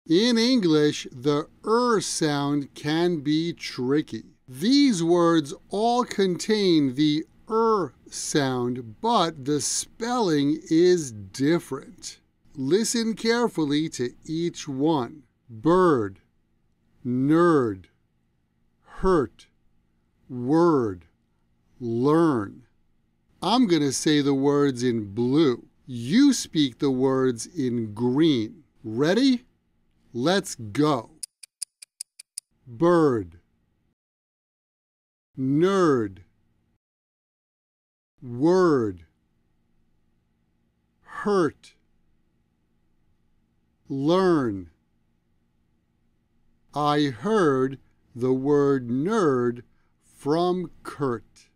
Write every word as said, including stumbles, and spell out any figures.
In English, the er sound can be tricky. These words all contain the er sound, but the spelling is different. Listen carefully to each one. Bird, nerd, hurt, word, learn. I'm going to say the words in blue. You speak the words in green. Ready? Let's go. Bird, nerd, word, hurt, learn. I heard the word nerd from Kurt.